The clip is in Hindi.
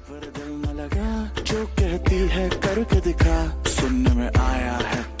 पर दिल न लगा जो कहती है करके दिखा, सुनने में आया है